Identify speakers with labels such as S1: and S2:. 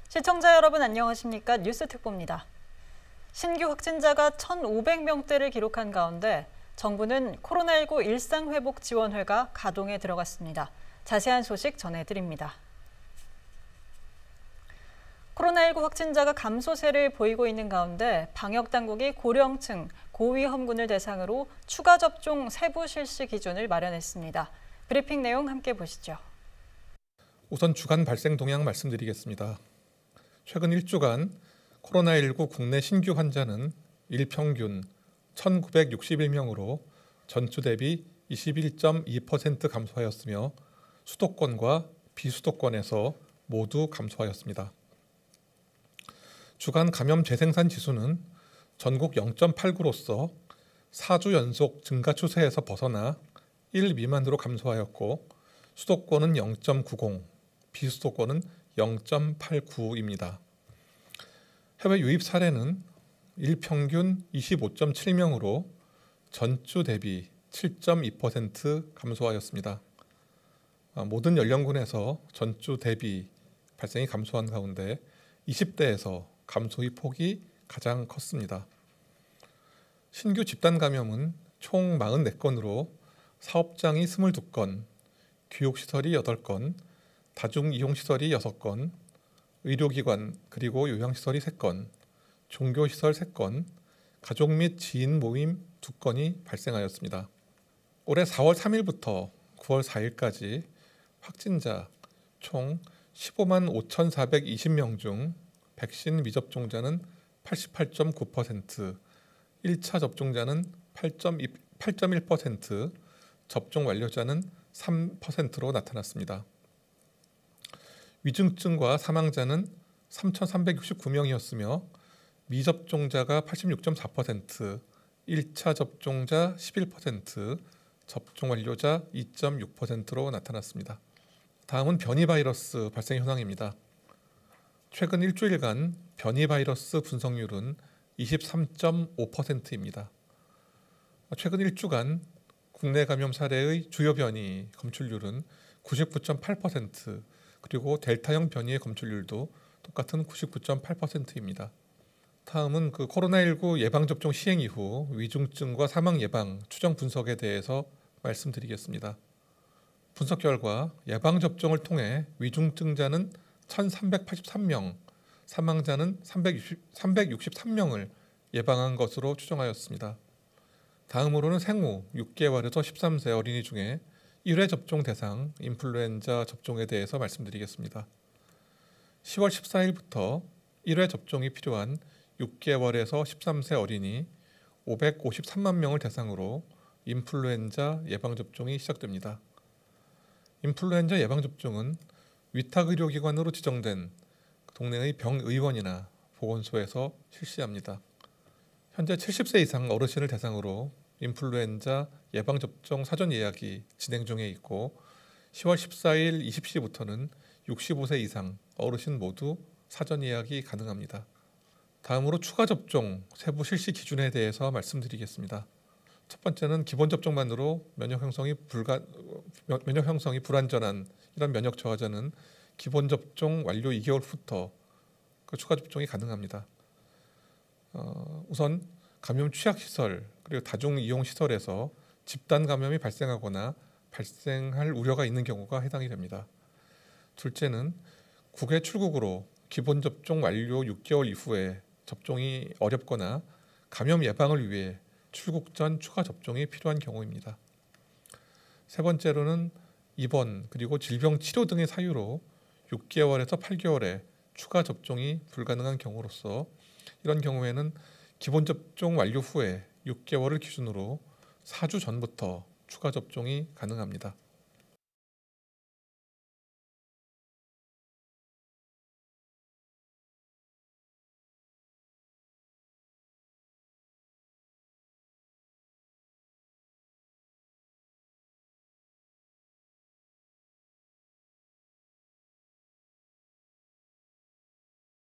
S1: 시청자 여러분 안녕하십니까? 뉴스 특보입니다. 신규 확진자가 1,500명대를 기록한 가운데 정부는 코로나19 일상회복지원회가 가동에 들어갔습니다. 자세한 소식 전해드립니다. 코로나19 확진자가 감소세를 보이고 있는 가운데 방역당국이 고령층, 고위험군을 대상으로 추가 접종 세부 실시 기준을 마련했습니다. 브리핑 내용 함께 보시죠.
S2: 우선 주간 발생 동향 말씀드리겠습니다. 최근 1주간 코로나19 국내 신규 환자는 일평균 1,961명으로 전주 대비 21.2% 감소하였으며 수도권과 비수도권에서 모두 감소하였습니다. 주간 감염 재생산 지수는 전국 0.89로서 4주 연속 증가 추세에서 벗어나 1 미만으로 감소하였고 수도권은 0.90, 비수도권은 0.89입니다. 해외 유입 사례는 일평균 25.7명으로 전주 대비 7.2% 감소하였습니다. 모든 연령군에서 전주 대비 발생이 감소한 가운데 20대에서 감소의 폭이 가장 컸습니다. 신규 집단 감염은 총 44건으로 사업장이 22건, 교육시설이 8건, 다중이용시설이 6건, 의료기관 그리고 요양시설이 3건, 종교시설 3건, 가족 및 지인 모임 2건이 발생하였습니다. 올해 4월 3일부터 9월 4일까지 확진자 총 15만 5,420명 중 백신 미접종자는 88.9%, 1차 접종자는 8.1%, 접종 완료자는 3%로 나타났습니다. 위중증과 사망자는 3,369명이었으며 미접종자가 86.4%, 1차 접종자 11%, 접종 완료자 2.6%로 나타났습니다. 다음은 변이 바이러스 발생 현황입니다. 최근 일주일간 변이 바이러스 분석률은 23.5%입니다. 최근 1주간 국내 감염 사례의 주요 변이 검출률은 99.8%, 그리고 델타형 변이의 검출률도 똑같은 99.8%입니다. 다음은 코로나19 예방접종 시행 이후 위중증과 사망 예방 추정 분석에 대해서 말씀드리겠습니다. 분석 결과 예방접종을 통해 위중증자는 1,383명, 사망자는 363명을 예방한 것으로 추정하였습니다. 다음으로는 생후 6개월에서 13세 어린이 중에 1회 접종 대상 인플루엔자 접종에 대해서 말씀드리겠습니다. 10월 14일부터 1회 접종이 필요한 6개월에서 13세 어린이 553만 명을 대상으로 인플루엔자 예방접종이 시작됩니다. 인플루엔자 예방접종은 위탁의료기관으로 지정된 동네의 병의원이나 보건소에서 실시합니다. 현재 70세 이상 어르신을 대상으로 인플루엔자 예방접종 사전 예약이 진행 중에 있고 10월 14일 20시부터는 65세 이상 어르신 모두 사전 예약이 가능합니다. 다음으로 추가 접종 세부 실시 기준에 대해서 말씀드리겠습니다. 첫 번째는 기본 접종만으로 면역 형성이 불완전한 이런 면역 저하자는 기본 접종 완료 2개월 후부터 추가 접종이 가능합니다. 우선 감염 취약시설 그리고 다중이용시설에서 집단 감염이 발생하거나 발생할 우려가 있는 경우가 해당이 됩니다. 둘째는 국외 출국으로 기본 접종 완료 6개월 이후에 접종이 어렵거나 감염 예방을 위해 출국 전 추가 접종이 필요한 경우입니다. 세 번째로는 입원 그리고 질병 치료 등의 사유로 6개월에서 8개월에 추가 접종이 불가능한 경우로서 이런 경우에는 기본 접종 완료 후에 6개월을 기준으로 4주 전부터 추가 접종이 가능합니다.